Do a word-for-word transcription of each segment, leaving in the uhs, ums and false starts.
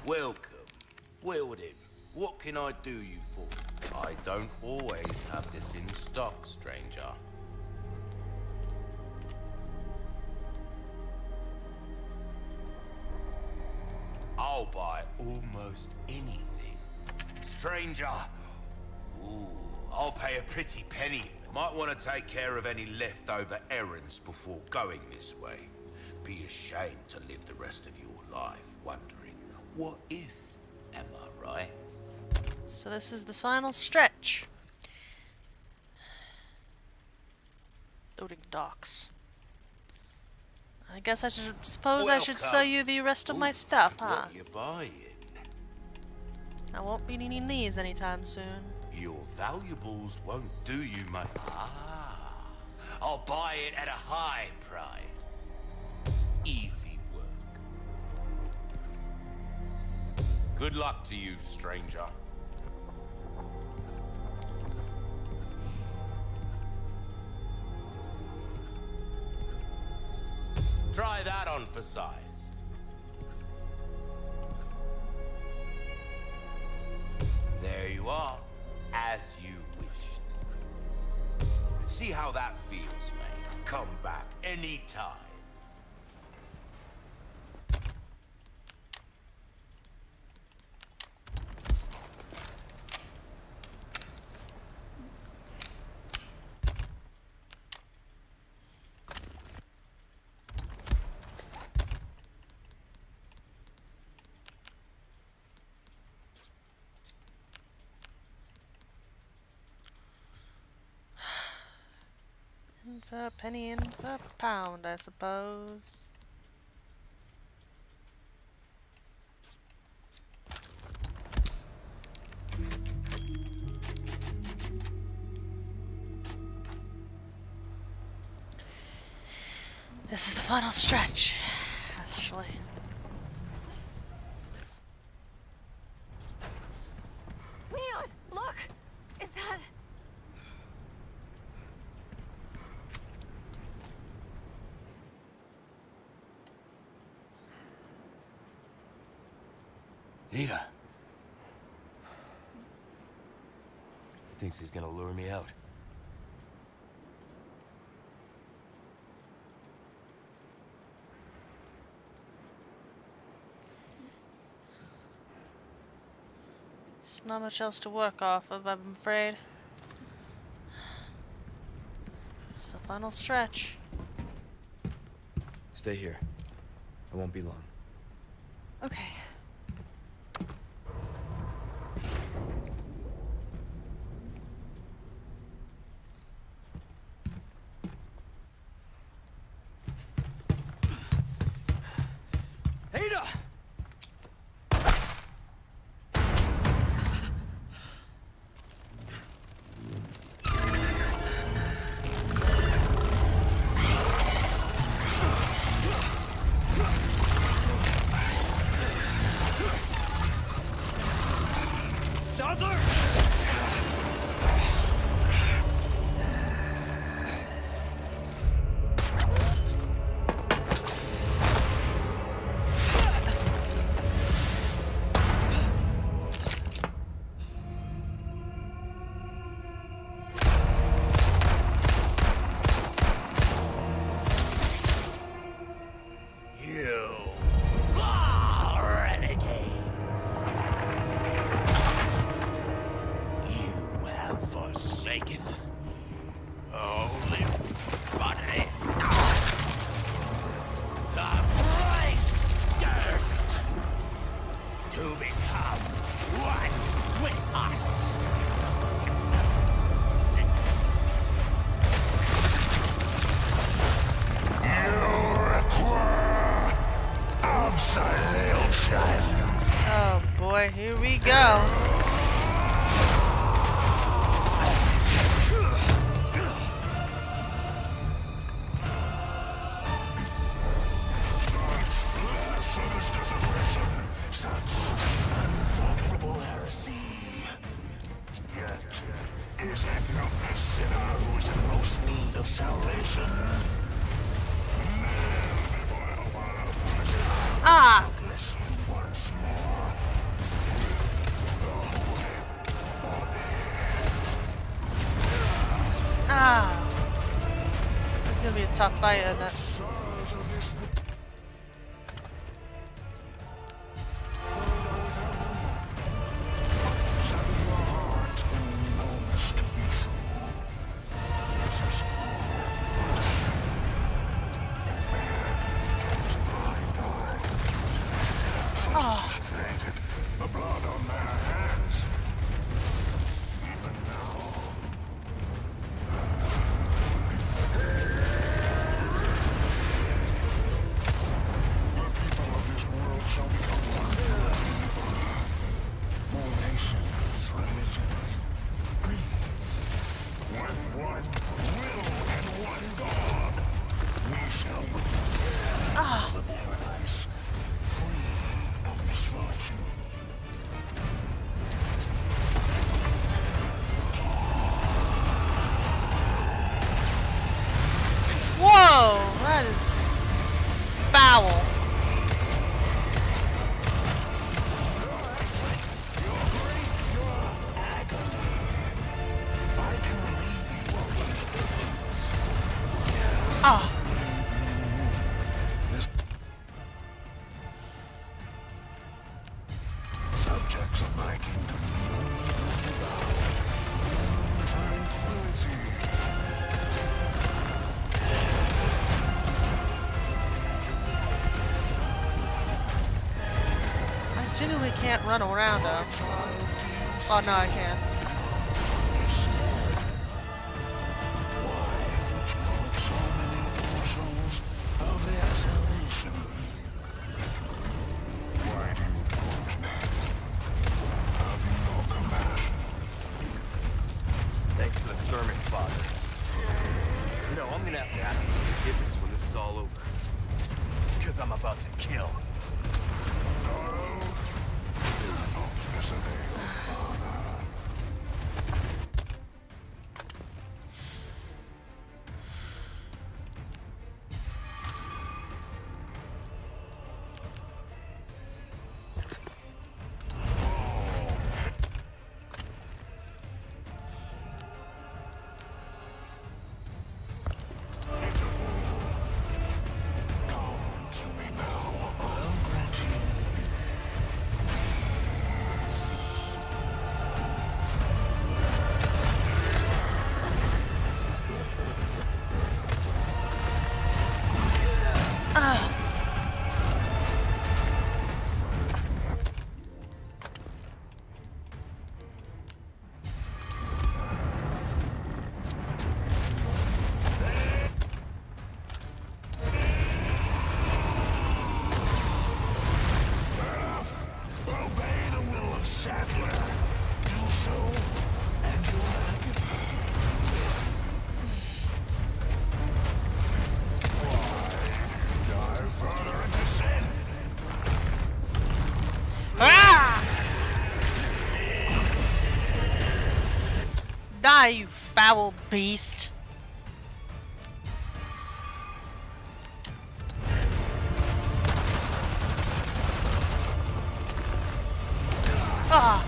Welcome. Well then, what can I do you for? I don't always have this in stock, stranger. I'll buy almost anything. Stranger! Ooh, I'll pay a pretty penny. Might want to take care of any leftover errands before going this way. Be ashamed to live the rest of your life wondering, what if? Am I right? So this is the final stretch. Loading docks. I guess I should suppose Welcome. I should sell you the rest of Ooh, my stuff, huh? What you buying? I won't be needing these anytime soon. Your valuables won't do you much. Ah, I'll buy it at a high price. Easy work. Good luck to you, stranger. Try that on for size. There you are, as you wished. See how that feels, mate. Come back anytime. In for a penny, in for a pound, I suppose. This is the final stretch, actually. Leon, look! Is that... Ada. He thinks he's gonna lure me out. There's not much else to work off of, I'm afraid. It's the final stretch. Stay here. I won't be long. Okay. Ada! Saddlar! Oh boy, here we go. Ah! tough fight, isn't it? That is foul. Ah. Subjects of my kingdom. I genuinely can't run around them, so... Oh, no, I can. Thanks for the sermon, Father. You know, I'm gonna have to ask for forgiveness when this is all over. Because I'm about to kill. Obey the will of Saddlar. Do so, and you'll like it. Why dive further into sin? Ah! Die, you foul beast. Ah!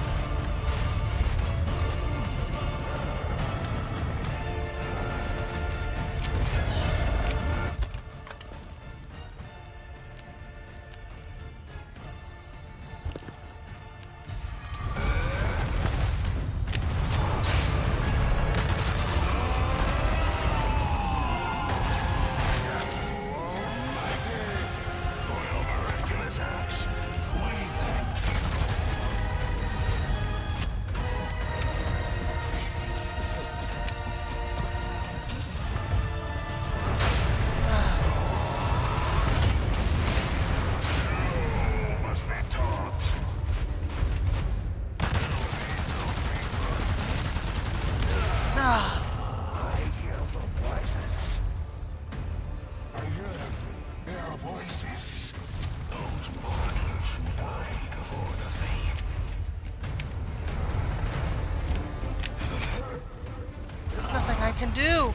Can do.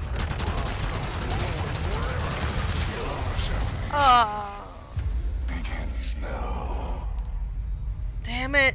Ah. Begins now. Damn it.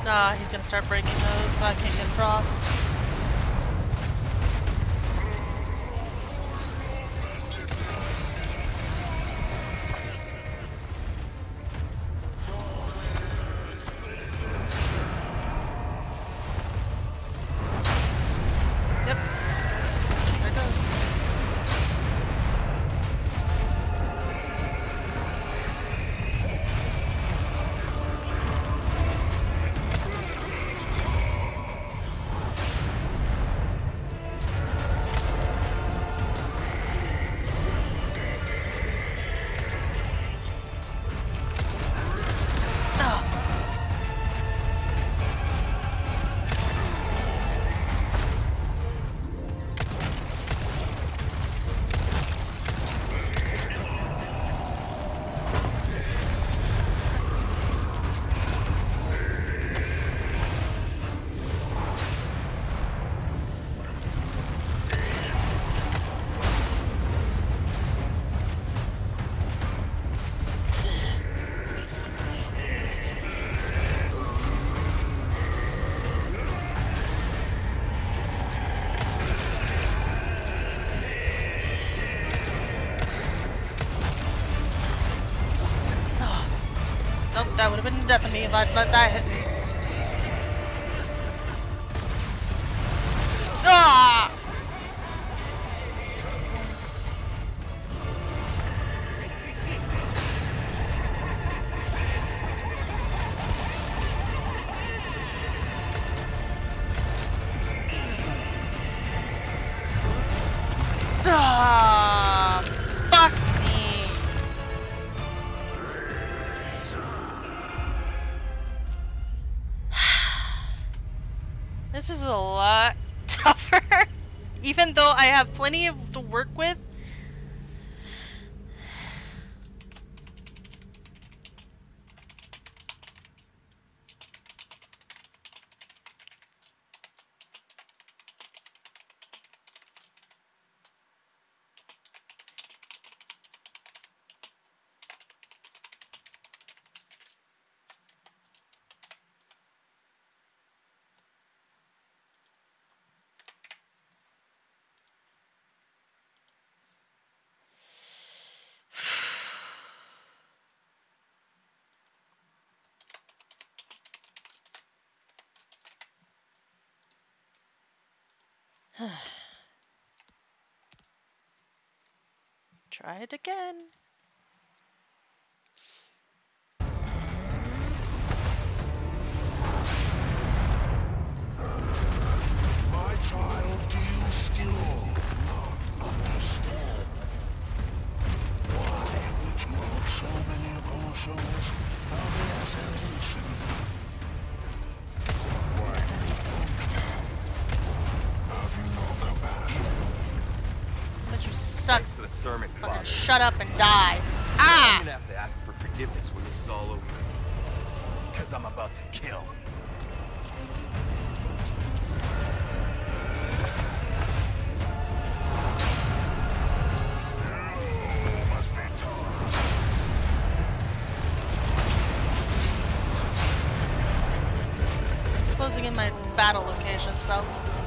Ah, he's gonna start breaking those so I can't get frost. Yep. There it goes. Nope, that would have been death of me if I'd let that hit me. Ah! Ah! Fuck me! This is a lot tougher, even though I have plenty of to work with. Try it again. My child, do you still not understand? Why would you look so many of our souls of the assassination? Why do you don't? Have you no compassion? But you suck. Thanks for the sermon, Fucking Father. shut up and die. Ah! I'm gonna have to ask for forgiveness when this is all over. Because I'm about to kill. Must be taught. It's closing in my battle location, so.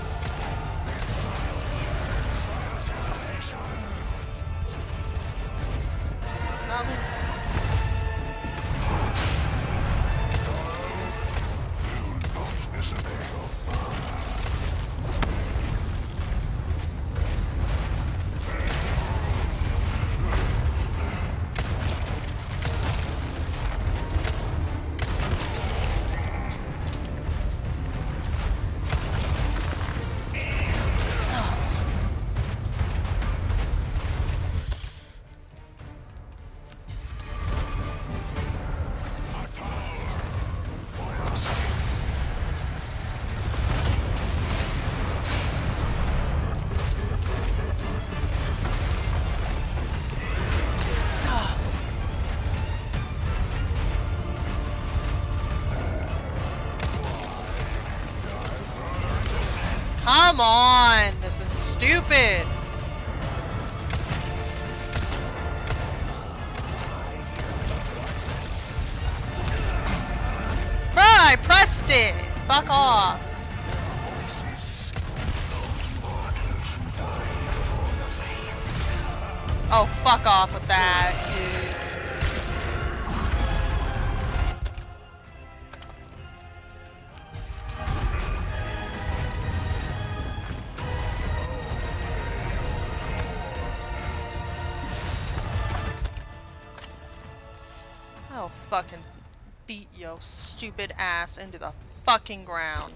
I'll leave. Disobey your father. Come on! This is stupid! Bruh! I pressed it! Fuck off. Oh, fuck off with that, dude. Oh, fucking beat yo stupid ass into the fucking ground.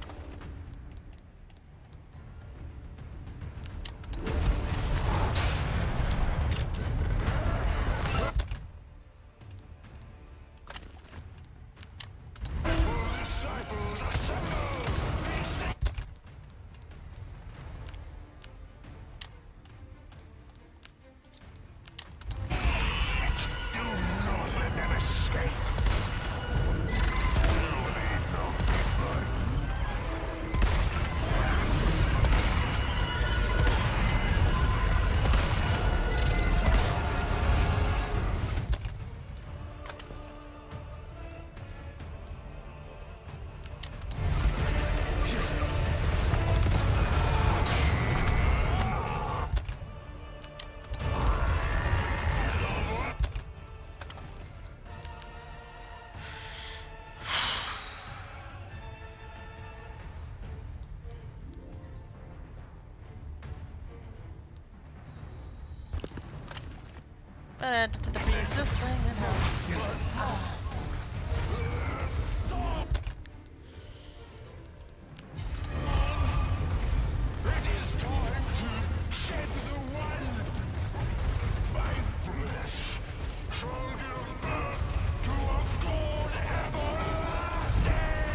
Add to the pre-existing and help. It is time to shed the one. My flesh shall give birth to a god everlasting.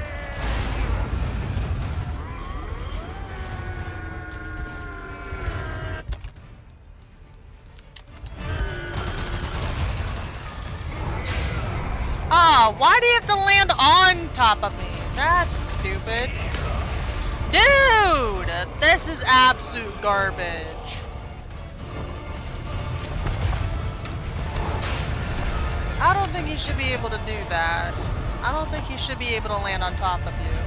Oh, why do you have to land on top of me? That's stupid. Dude, this is absolute garbage. I don't think he should be able to do that. I don't think he should be able to land on top of you.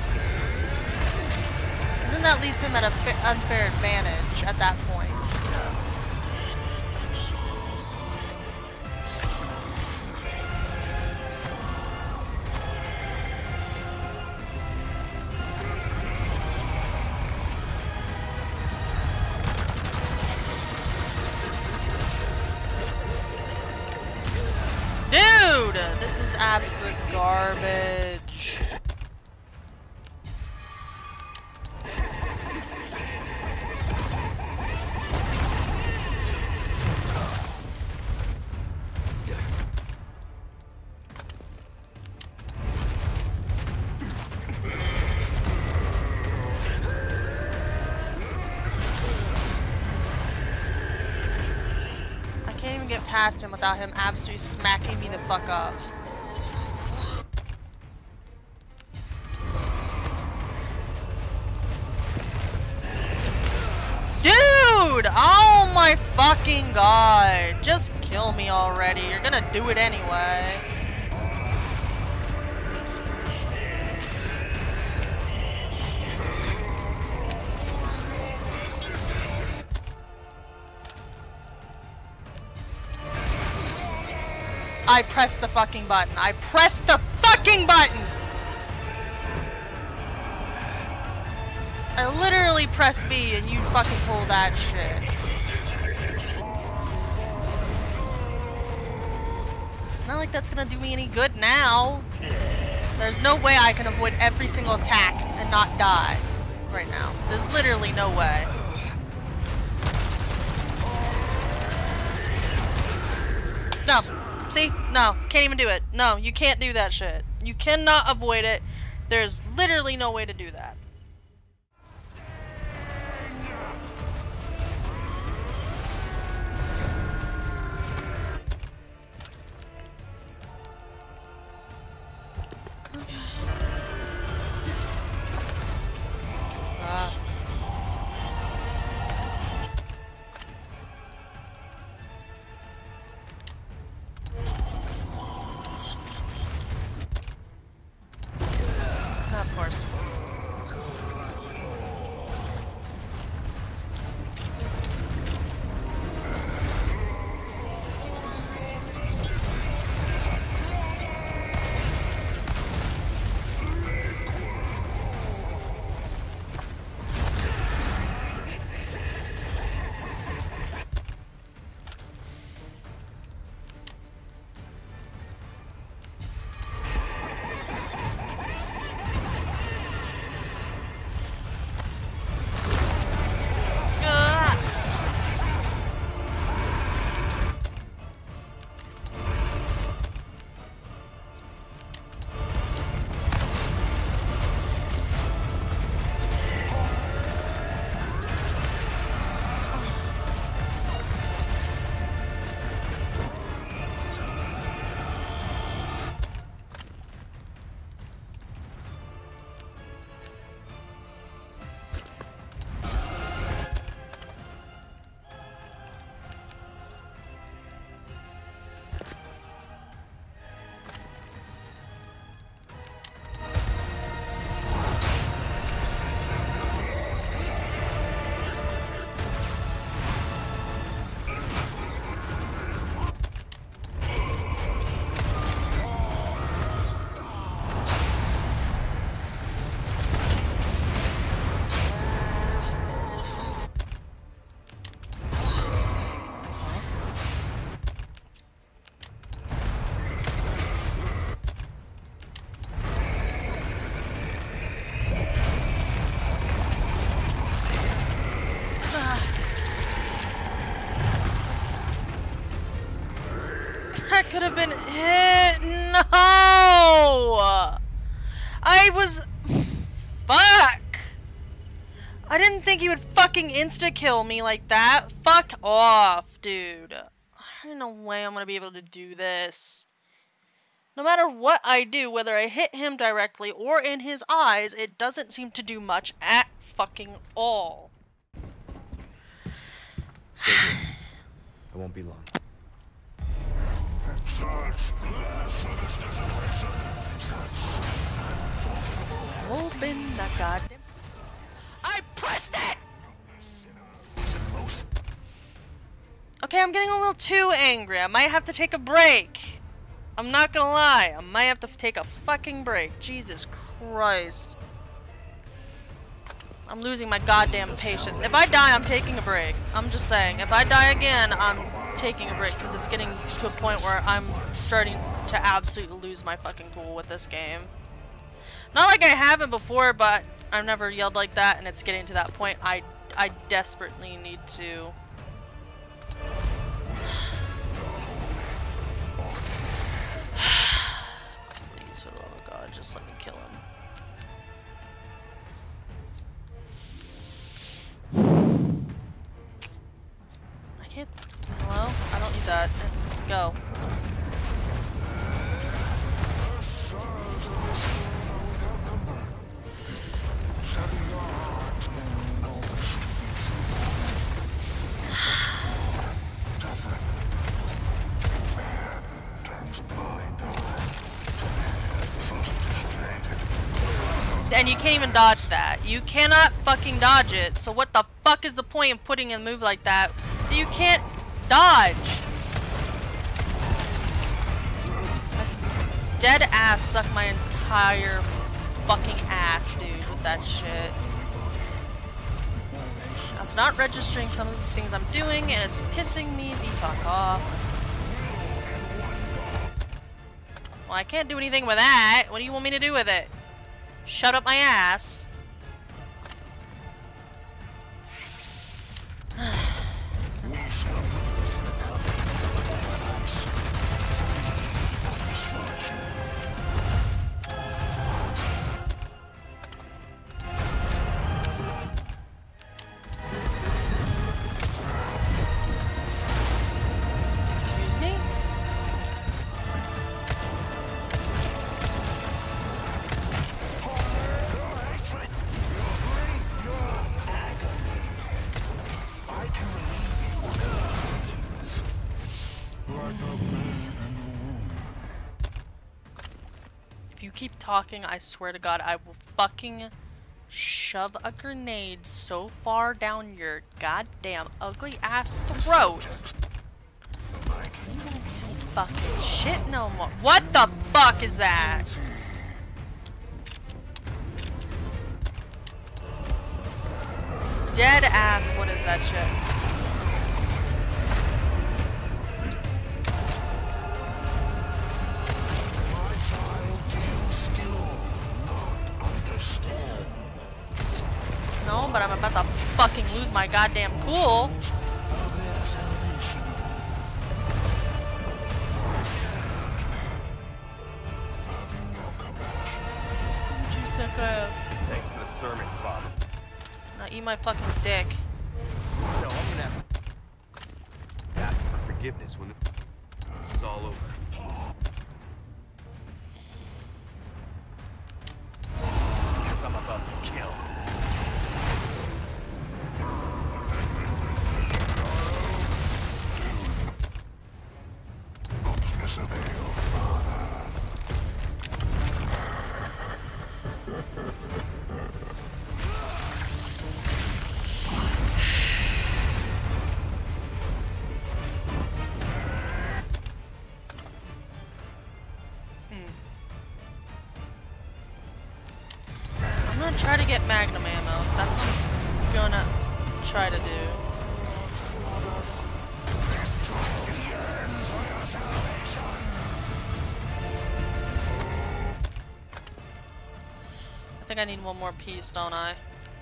Because then that leaves him at an unfair advantage at that point. This is absolute garbage. I can't even get past him without him absolutely smacking me the fuck up. Dude! Oh my fucking god! Just kill me already. You're gonna do it anyway. I pressed the fucking button. I pressed the fucking button! I literally pressed B and you fucking pull that shit. Not like that's gonna do me any good now. There's no way I can avoid every single attack and not die right now. There's literally no way. No. See? No. Can't even do it. No, you can't do that shit. You cannot avoid it. There's literally no way to do that. course. That could have been it. No! I was... Fuck! I didn't think he would fucking insta-kill me like that. Fuck off, dude. There's no way I'm gonna be able to do this. No matter what I do, whether I hit him directly or in his eyes, it doesn't seem to do much at fucking all. Stay here. I won't be long. Open the goddamn... I pressed it! Okay, I'm getting a little too angry. I might have to take a break. I'm not gonna lie. I might have to take a fucking break. Jesus Christ. I'm losing my goddamn patience. If I die, I'm taking a break. I'm just saying. If I die again, I'm taking a break because it's getting to a point where I'm starting to absolutely lose my fucking cool with this game. Not like I haven't before, but I've never yelled like that, and it's getting to that point. I, I desperately need to... Please, for the love of God, just let me kill him. I can't... Hello? I don't need that. Go. And you can't even dodge that. You cannot fucking dodge it. So what the fuck is the point of putting a move like that that you can't dodge? Dead ass suck my entire fucking ass, dude, with that shit. It's not registering some of the things I'm doing, and it's pissing me the fuck off. Well, I can't do anything with that. What do you want me to do with it? Shut up my ass. Excuse me? talking, I swear to God, I will fucking shove a grenade so far down your goddamn ugly ass throat. You won't see fucking shit no more. What the fuck is that? Dead ass, what is that shit? No, but I'm about to fucking lose my goddamn cool. You sick ass. Thanks for the sermon, Father. Now eat my fucking dick. No, I'm gonna have to ask for forgiveness when this is all over. Because I'm about to kill. Disobey your father. I'm gonna try to get Magnum ammo. That's what I'm gonna try to do. I think I need one more piece, don't I?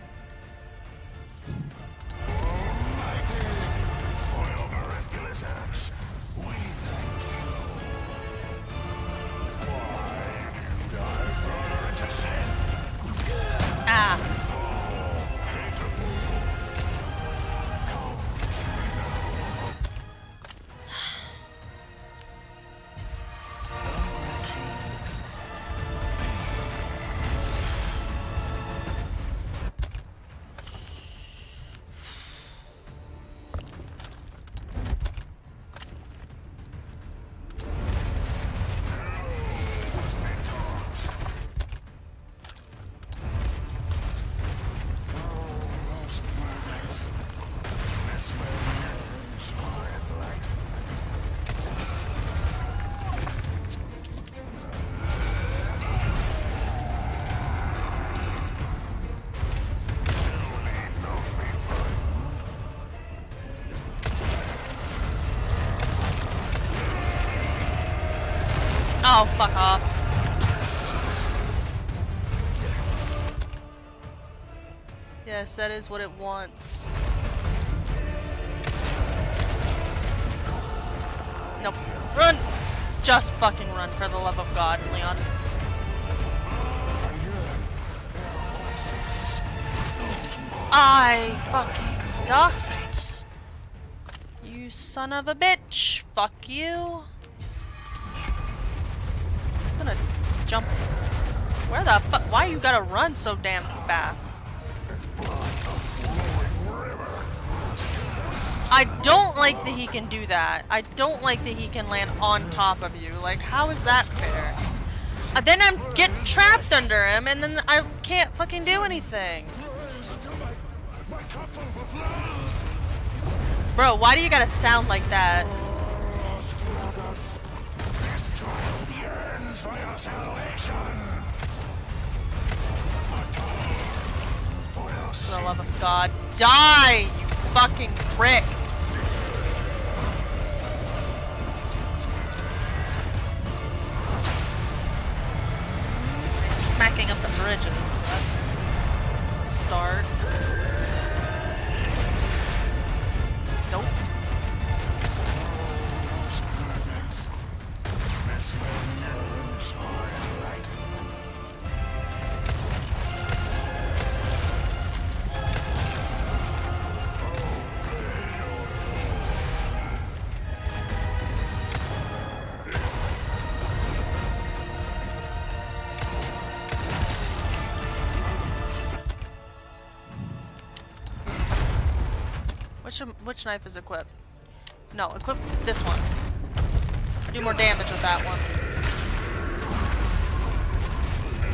Ah. Oh, fuck off. Yes, that is what it wants. Nope. Run! Just fucking run, for the love of God, Leon. I fucking ducked. You son of a bitch. Fuck you. Gonna jump. Where the fuck? Why you gotta run so damn fast? I don't like that he can do that. I don't like that he can land on top of you. Like, how is that fair? Uh, then I'm get trapped under him, and then I can't fucking do anything. Bro, why do you gotta sound like that? For the love of God, die, you fucking prick! Smacking up the bridges. That's, that's a start. Nope. Which, which knife is equipped? No, equip this one. Do more damage with that one.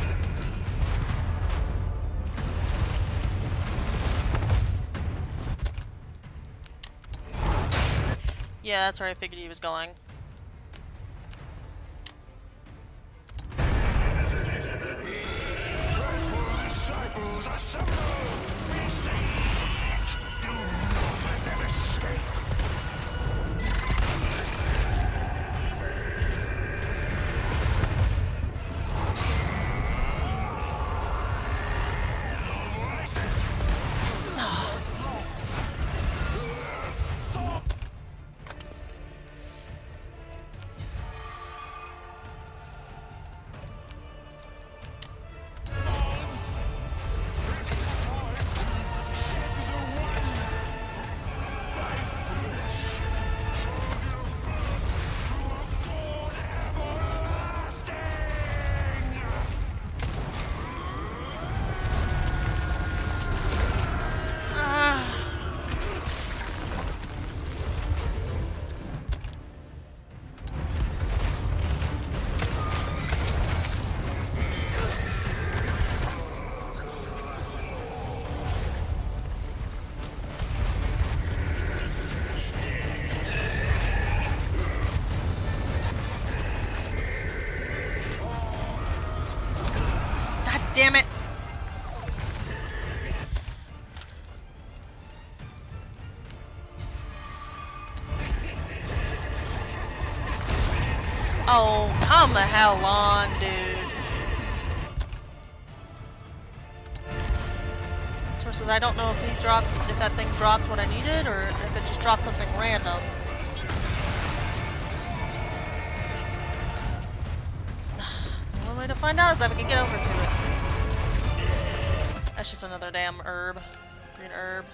Yeah, that's where I figured he was going. Disciples assemble! Be saved! Do not let them escape! Damn it! Oh, come the hell on, dude. Sources, I don't know if he dropped, if that thing dropped what I needed, or if it just dropped something random. The only way to find out is if I can get over to it. That's just another damn herb. Green herb.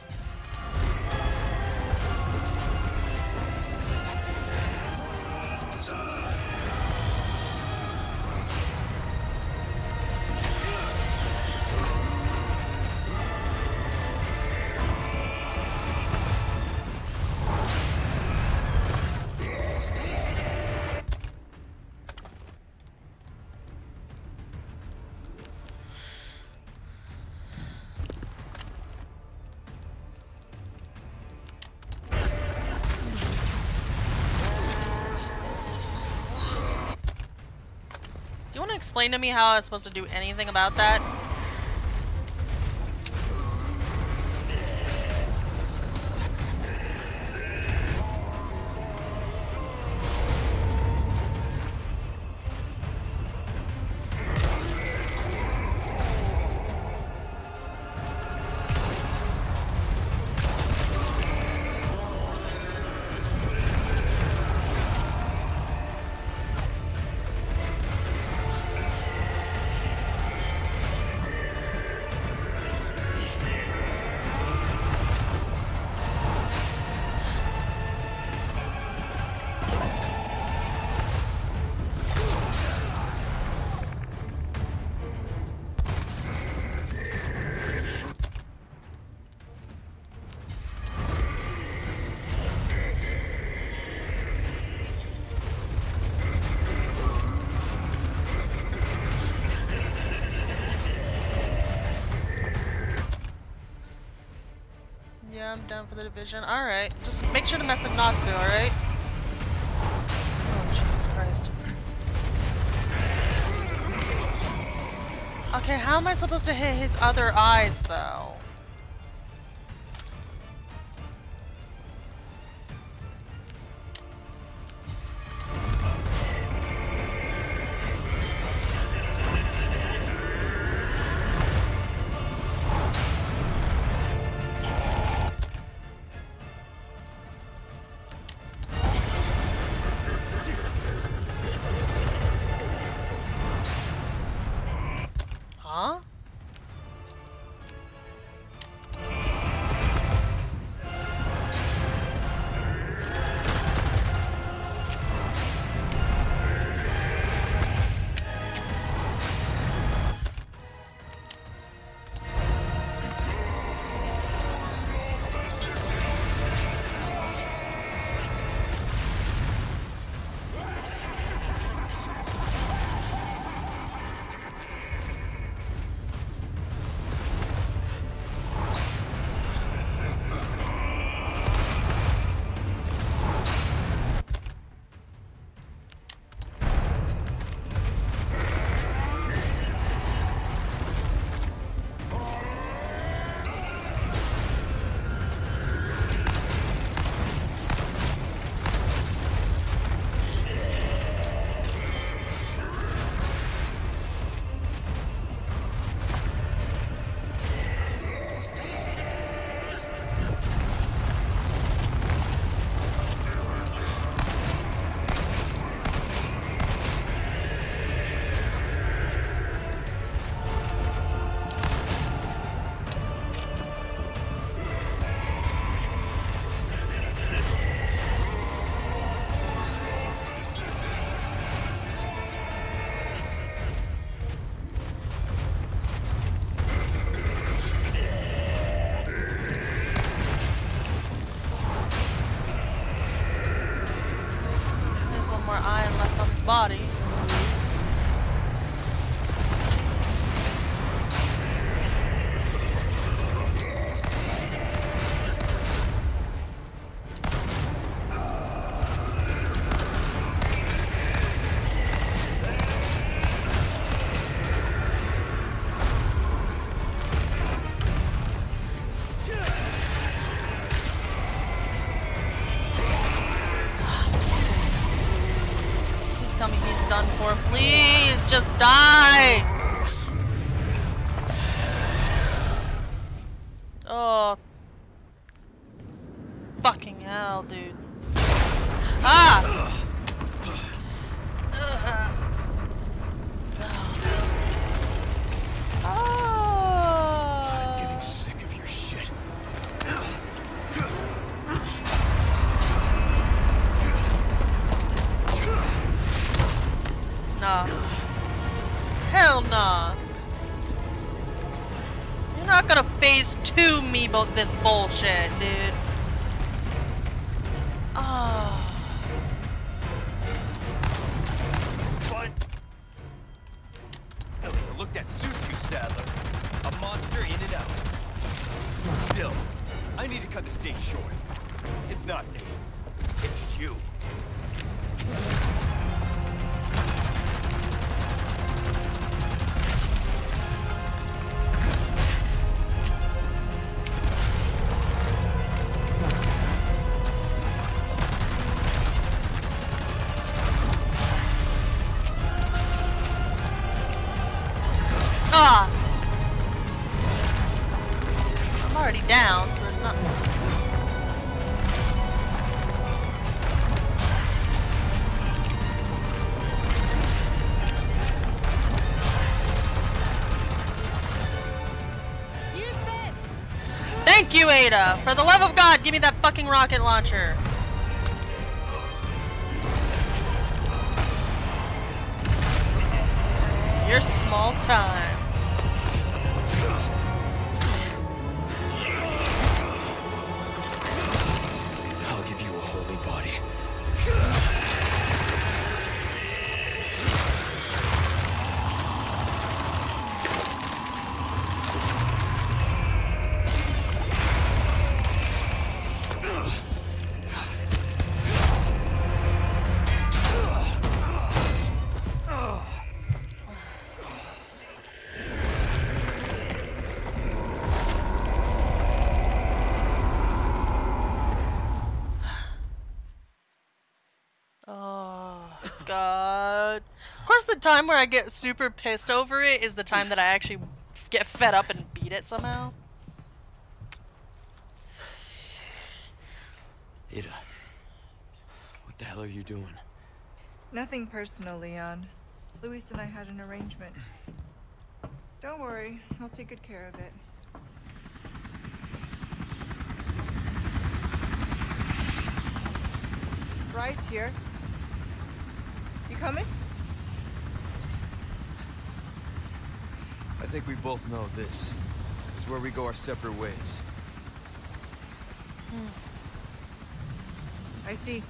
Do you want to explain to me how I was supposed to do anything about that? Yeah, I'm down for the division. Alright. Just make sure to mess with Natsu, alright? Oh, Jesus Christ. Okay, how am I supposed to hit his other eyes, though? Huh? just die! Oh. Fucking hell, dude. Ah! Uh. I'm getting sick of your shit. Nah. Hell nah. You're not gonna phase two me about this bullshit, dude. Oh. Fine. Hell, look, that suits you, Saddler. A monster in and out. Still, I need to cut this date short. It's not me. It's you. Ah! I'm already down, so there's not. Use this! Thank you, Ada! For the love of God, give me that fucking rocket launcher! You're small time. I'll give you a holy body. Oh, God. Of course, the time where I get super pissed over it is the time that I actually get fed up and beat it somehow. Ada, what the hell are you doing? Nothing personal, Leon. Luis and I had an arrangement. Don't worry, I'll take good care of it. Ride's here. You coming? I think we both know this is where we go our separate ways. I see.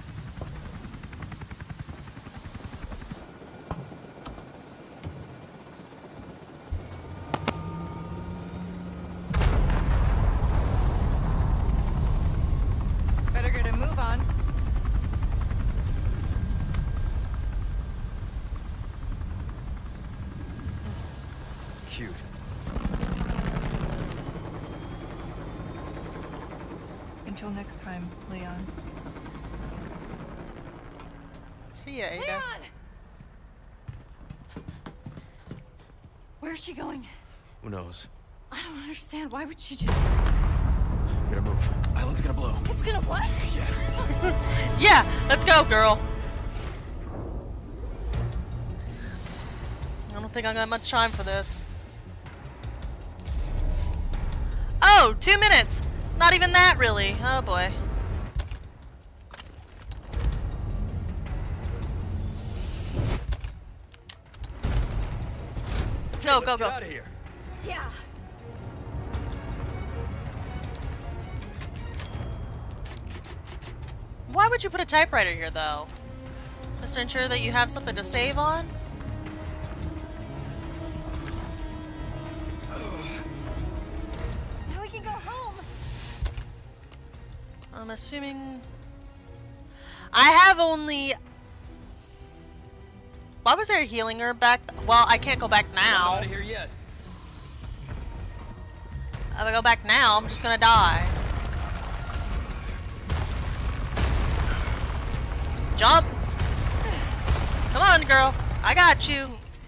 Better get a move on. Cute. Until next time, Leon. See ya, Ada. Leon! Where's she going? Who knows? I don't understand. Why would she just... We gotta move. Island's gonna blow. It's gonna what? Yeah. Yeah, let's go, girl. I don't think I got much time for this. Oh, two minutes. Not even that, really. Oh, boy. Go, Let's go, get go. out of here. Yeah. Why would you put a typewriter here, though? Just to ensure that you have something to save on? Now we can go home. I'm assuming... I have only... Why was there a healing herb back? Well, I can't go back Not now. out of here yet. If I go back now, I'm just gonna die. Jump! Come on, girl. I got you.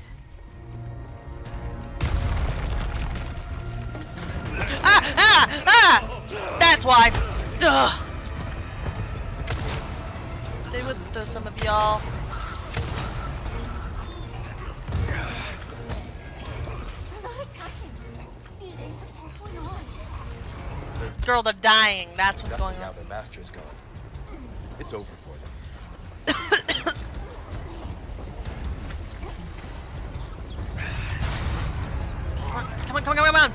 Ah! Ah! That's why. Duh. They would throw some of y'all. Girl, they're dying. That's what's going Now on. their master's gone. It's over for them. Come on, come on, come on, come on!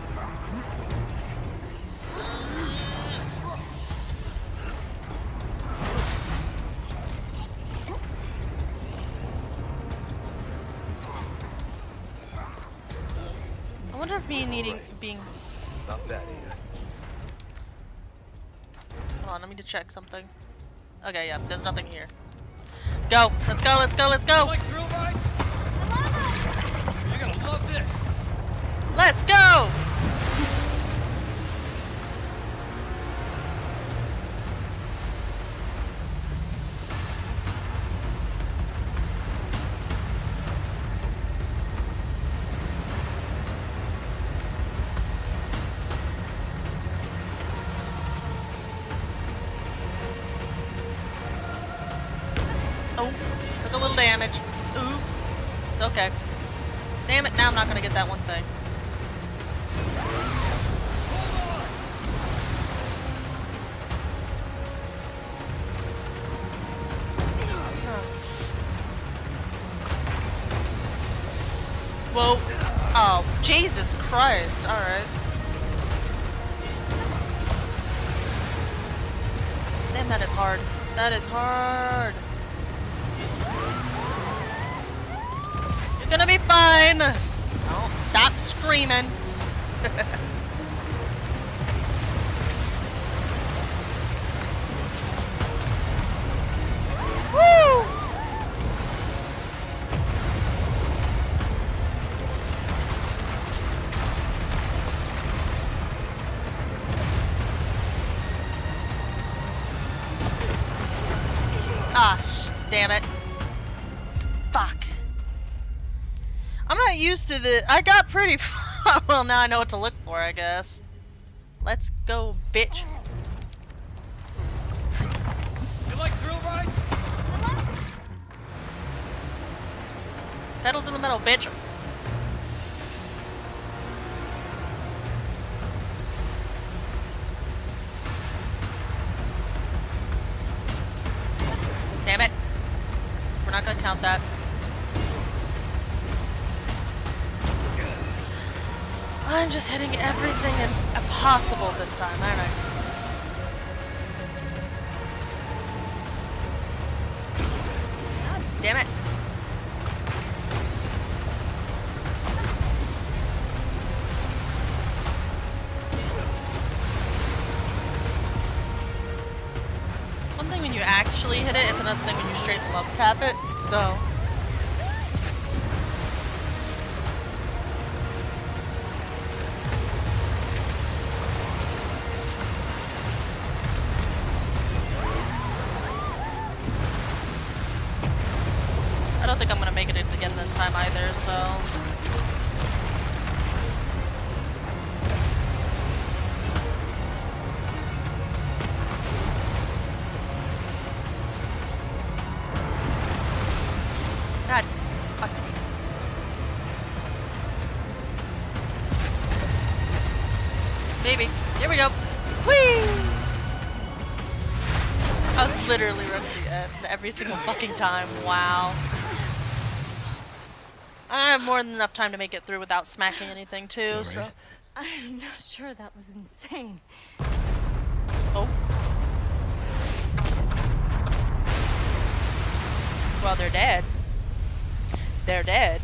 I wonder if me needing being. Not bad, Ada. Hold on, let me to check something. Okay, yeah, there's nothing here. Go! Let's go! Let's go! Let's go! Like thrill rides? You're gonna love this. Let's go! Oh, took a little damage. Ooh, it's okay. Damn it, now I'm not gonna get that one thing. Whoa. Oh, Jesus Christ. Alright. Damn, that is hard. That is hard. You're gonna be fine. Oh, stop screaming. Woo! Ah, sh damn it. Fuck. I'm not used to the- I got pretty far. Well, now I know what to look for, I guess. Let's go, bitch. You like thrill rides? Pedal to the metal, bitch. Damn it. We're not gonna count that. I'm just hitting everything impossible this time, aren't I? God damn it. One thing when you actually hit it, it's another thing when you straight love tap it, so. I don't think I'm gonna make it again this time either, so. God, fuck me. Maybe. Here we go. Whee! I was literally running the end every single fucking time. Wow. I have more than enough time to make it through without smacking anything too, so. right? I'm not sure that was insane. Oh. Well, they're dead. They're dead.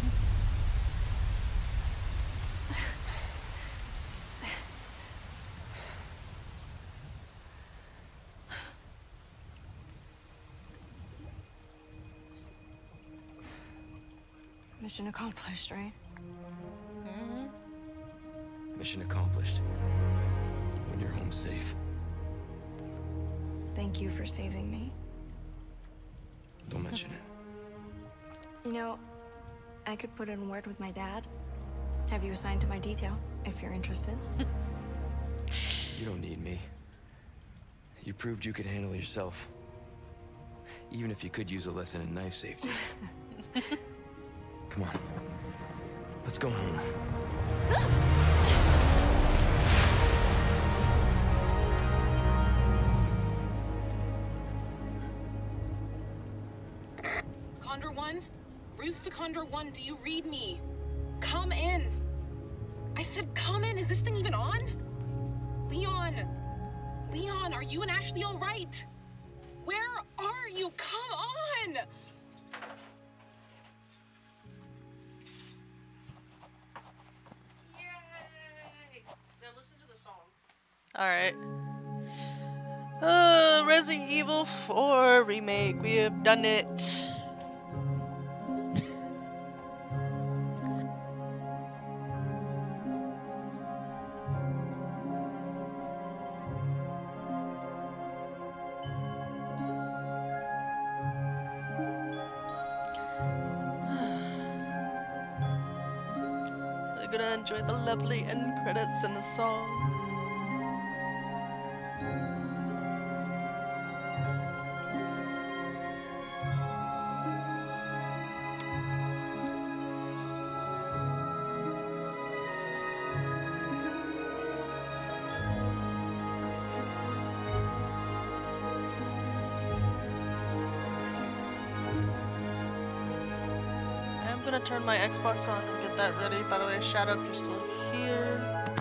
Mission accomplished, right? Mm-hmm. Mission accomplished. When you're home safe. Thank you for saving me. Don't mention it. You know, I could put in a word with my dad. Have you assigned to my detail, if you're interested. You don't need me. You proved you could handle yourself. Even if you could use a lesson in knife safety. Come on. Let's go home. Condor one? Roost to Condor one, do you read me? Come in. I said come in. Is this thing even on? Leon. Leon, are you and Ashley all right? Where are you? Come on! Yay! Now listen to the song. Alright. Uh, Resident Evil four Remake. We have done it. We're gonna enjoy the lovely end credits and the song. I'm gonna turn my Xbox on and get that ready. By the way, Shadow, if you're still here.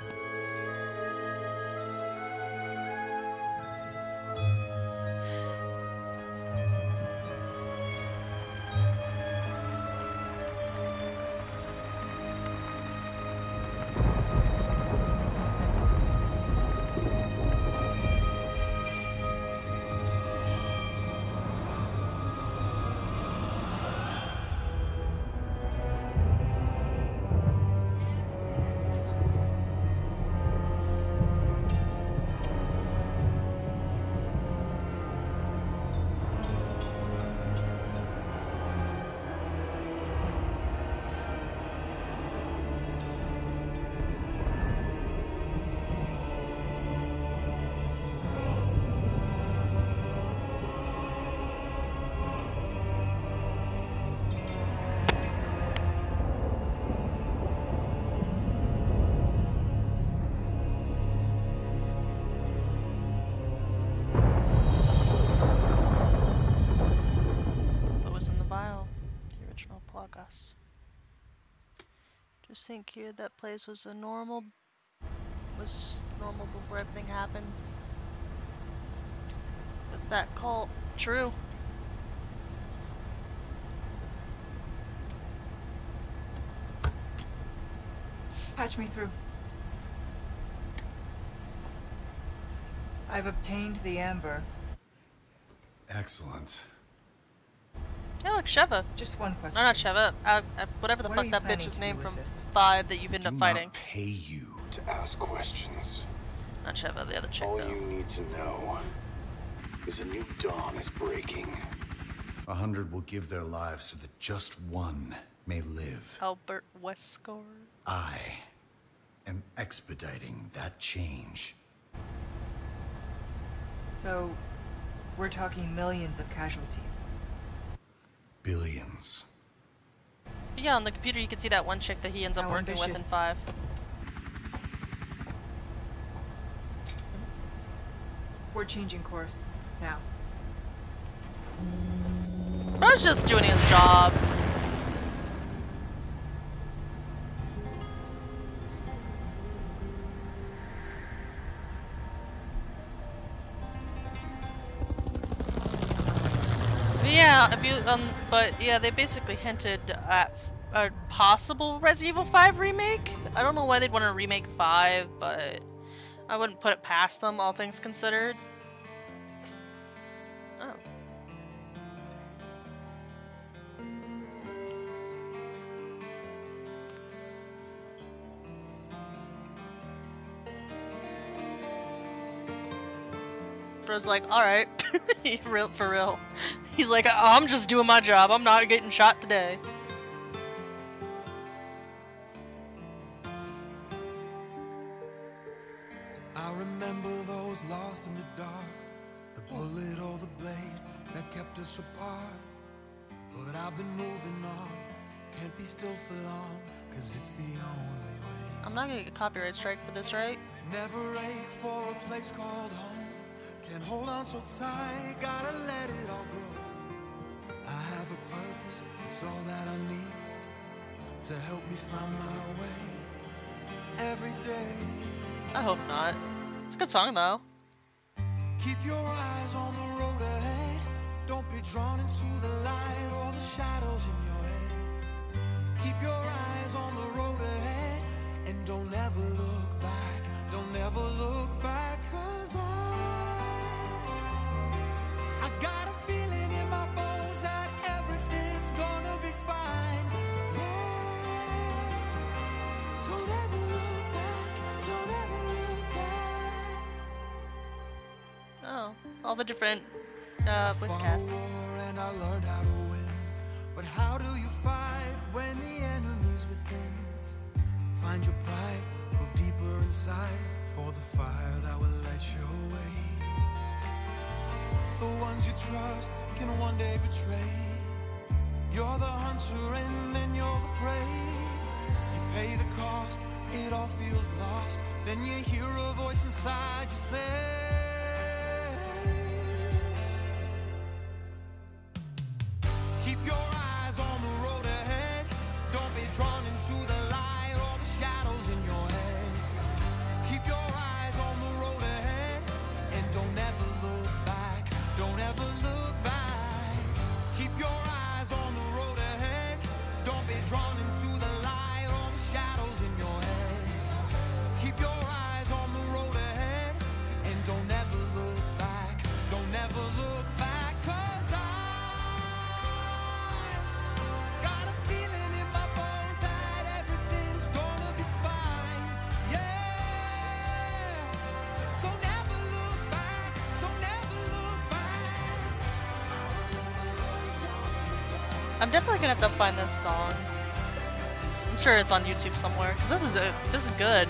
Us. Just think here that place was a normal was normal before everything happened. But that cult true. Patch me through. I've obtained the amber. Excellent. Yeah, look, Sheva. Just one question. No, not Sheva. Uh, uh, whatever the What are fuck you that planning bitch's to name do from with this? Five that you've I ended do up fighting. not pay you to ask questions. Not Sheva, the other chick All though. you need to know is a new dawn is breaking. A hundred will give their lives so that just one may live. Albert Wesker. I am expediting that change. So, we're talking millions of casualties. Billions. But yeah, on the computer you can see that one chick that he ends up How working with in ambitious. Five. We're changing course now. I was just doing his job. Yeah, if you um, but yeah, they basically hinted at a possible Resident Evil five remake. I don't know why they'd want to remake five, but I wouldn't put it past them, all things considered. Oh. Bro's like, alright. real for real. He's like, I'm just doing my job. I'm not getting shot today. I remember those lost in the dark, the bullet or the blade that kept us apart. But I've been moving on, can't be still for long, cause it's the only way. I'm not gonna get a copyright strike for this, right? Never ache for a place called home, can't hold on so tight, gotta let it all go. I have a purpose, it's all that I need to help me find my way every day. I hope not. It's a good song though. Keep your eyes on the road ahead. Don't be drawn into the light or the shadows in your head. Keep your eyes on the road ahead and don't ever look back. Don't ever look back, cause I I got a feeling in my bones that everything's gonna be fine. Yeah. Don't ever look back. Don't ever look back. Oh, all the different uh, voice casts. And I learned how to win. But how do you fight when the enemy's within? Find your pride, go deeper inside for the fire that will light your way. The ones you trust can one day betray. You're the hunter and then you're the prey. You pay the cost, it all feels lost. Then you hear a voice inside you say, keep your eyes on the road ahead. Don't be drawn into the light or the shadows in your head. Keep your eyes on the road ahead and don't ever look back. Don't ever look back. Keep your eyes on the road ahead. Don't be drawn into the light or the shadows in your head. Keep your eyes on the road ahead and don't ever look back. Don't ever look back, cause I got a feeling in my bones that everything's gonna be fine. Yeah. Don't ever look back. Don't ever look back. I'm definitely gonna have to find this song. I'm sure it's on YouTube somewhere. Cause this is a, this is good.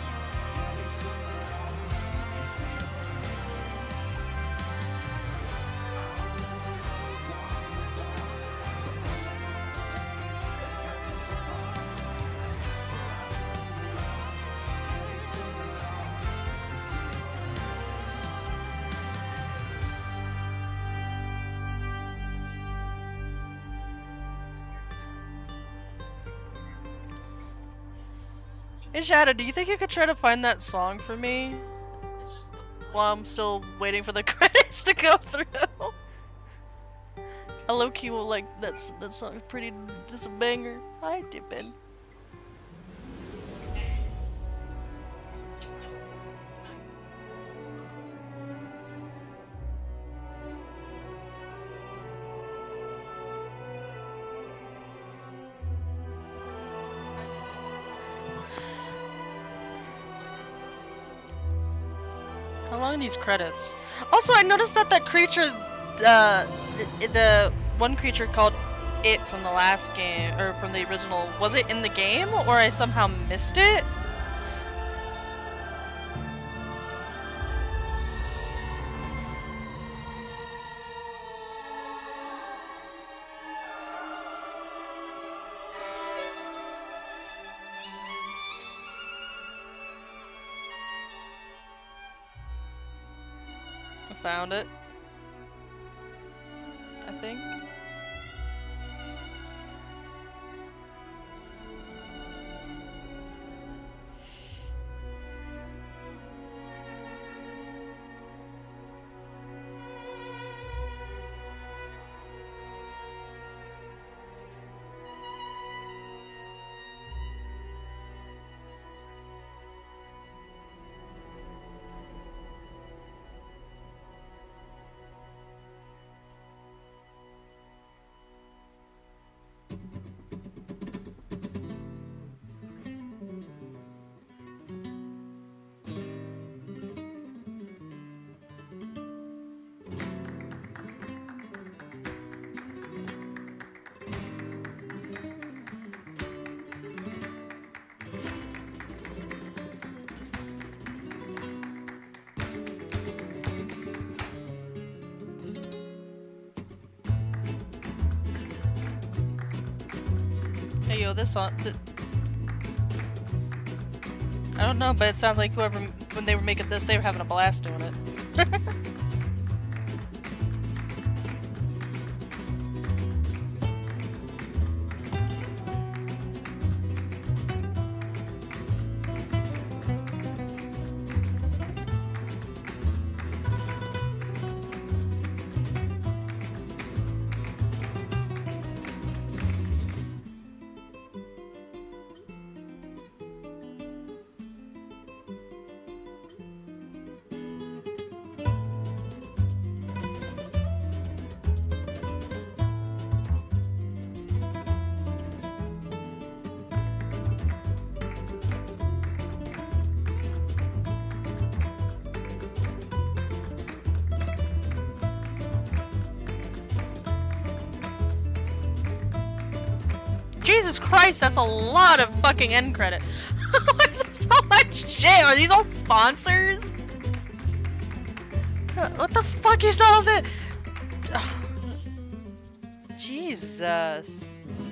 Hey Shadow, do you think you could try to find that song for me? While I'm still waiting for the credits to go through. I low-key will like that's that song is pretty that's a banger. Hi Dippin'. How long are these credits? Also, I noticed that that creature, uh, the, the one creature called It from the last game, or from the original, was it in the game, or I somehow missed it? Found it, I think. throw this on. Th I don't know, but it sounds like whoever, when they were making this, they were having a blast doing it. Jesus Christ, that's a lot of fucking end credit. Why is there so much shit? Are these all sponsors? What the fuck is all of it? Jesus.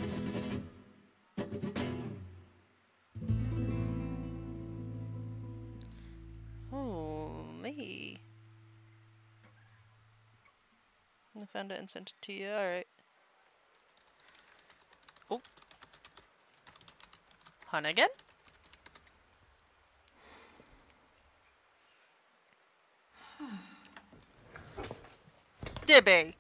Holy. I found it and sent it to you, alright. Oh. Hunt again? Dibby.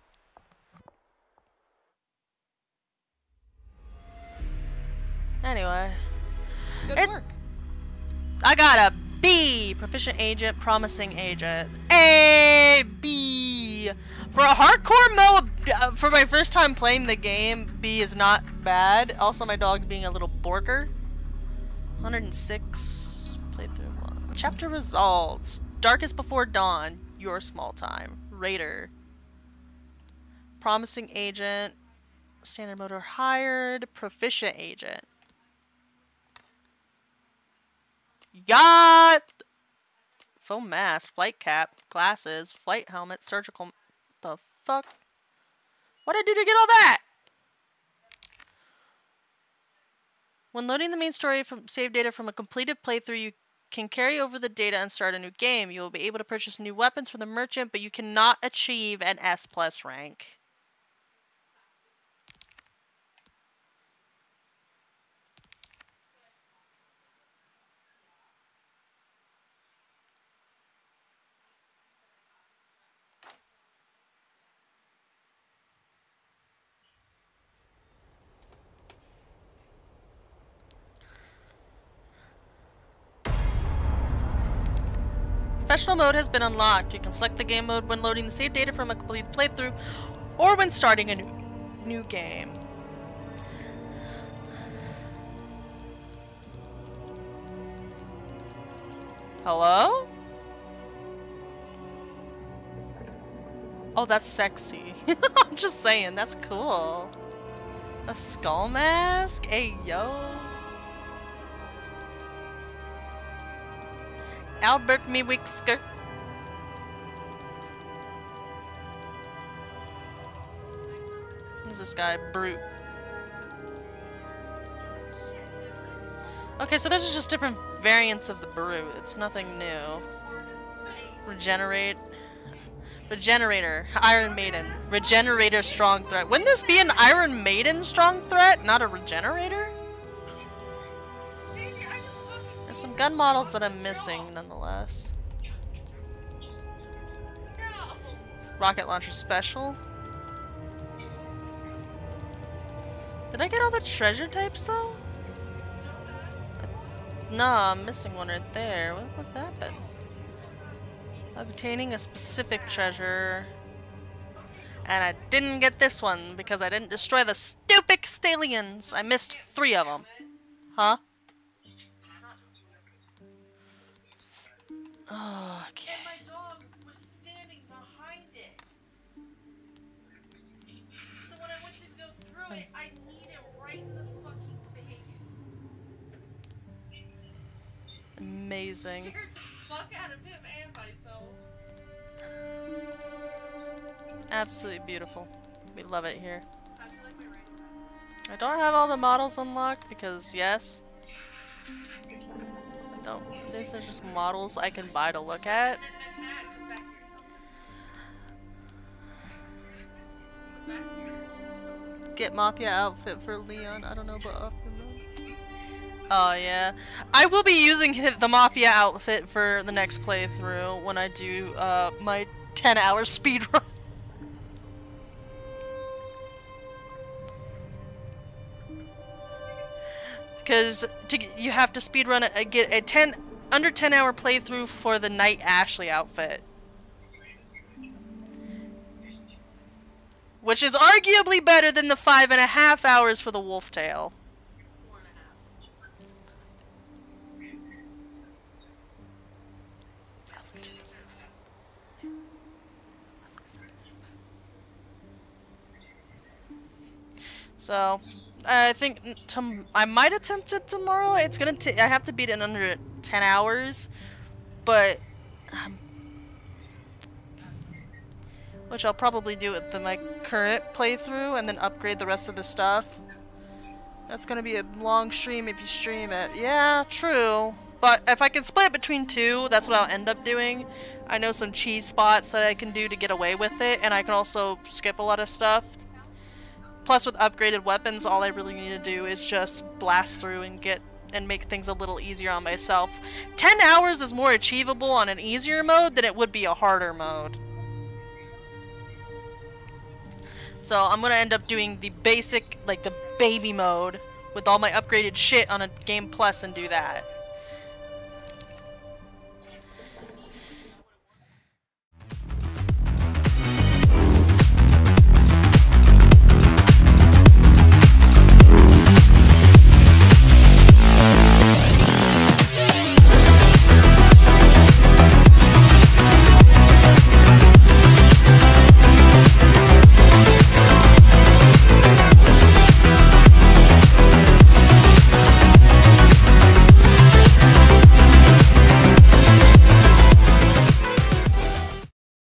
Anyway. Good it, work. I got a B. Proficient agent, promising agent. A B. For a hardcore mode, uh, for my first time playing the game, B is not bad. Also, my dog's being a little borker. one hundred six. Playthrough one. Chapter resolved. Darkest Before Dawn. Your Small Time. Raider. Promising agent. Standard motor hired. Proficient agent. Yacht! Foam mask. Flight cap. Glasses. Flight helmet. Surgical. The fuck? What did I do to get all that? When loading the main story from save data from a completed playthrough, you can carry over the data and start a new game. You will be able to purchase new weapons from the merchant, but you cannot achieve an S plus rank. Professional mode has been unlocked. You can select the game mode when loading the save data from a completed playthrough or when starting a new, new game. Hello? Oh, that's sexy. I'm just saying, that's cool. A skull mask? Hey, yo. Albert me Wixker. Who's this guy? Brute. Okay, so those are just different variants of the Brute. It's nothing new. Regenerate. Regenerator. Iron Maiden. Regenerator Strong Threat. Wouldn't this be an Iron Maiden Strong Threat, not a Regenerator? There's some gun models that I'm missing, nonetheless. Rocket Launcher Special. Did I get all the treasure types, though? No, I'm missing one right there. What would that be? Obtaining a specific treasure. And I didn't get this one because I didn't destroy the stupid stallions. I missed three of them. Huh? Oh, okay. And my dog was standing behind it. So when I went to go through it, I kneed him right in the fucking face. Amazing. Scared the fuck out of him and myself. Absolutely beautiful. We love it here. I feel like my right I don't have all the models unlocked because, yes, I don't. These are just models I can buy to look at. Get Mafia outfit for Leon. I don't know about offer mode. Oh yeah, I will be using the Mafia outfit for the next playthrough when I do uh, my ten hour speedrun. Because you have to speedrun a, get a ten under ten hour playthrough for the Night Ashley outfit, which is arguably better than the five and a half hours for the Wolf Tail. So, I think tom I might attempt it tomorrow. It's gonna t I have to beat it in under ten hours, but um, which I'll probably do with the, my current playthrough and then upgrade the rest of the stuff. That's gonna be a long stream if you stream it. Yeah, true. But if I can split it between two, that's what I'll end up doing. I know some cheese spots that I can do to get away with it, and I can also skip a lot of stuff. Plus, with upgraded weapons, all I really need to do is just blast through and get and make things a little easier on myself. ten hours is more achievable on an easier mode than it would be a harder mode. So I'm gonna end up doing the basic, like the baby mode, with all my upgraded shit on a Game Plus and do that.